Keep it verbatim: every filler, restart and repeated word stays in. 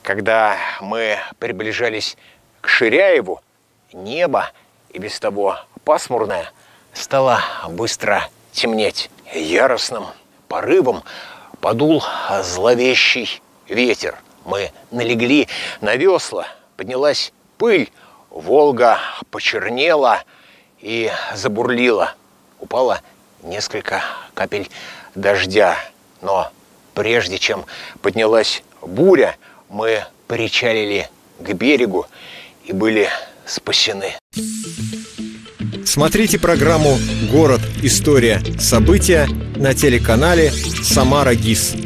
Когда мы приближались к Ширяеву, небо, и без того пасмурное, стало быстро темнеть. Яростным порывом подул зловещий ветер. Мы налегли на весла, поднялась пыль, Волга почернела и забурлила. Упало несколько капель дождя, но прежде чем поднялась буря, мы причалили к берегу и были спасены. Смотрите программу «Город. История. События» на телеканале «Самара ГИС».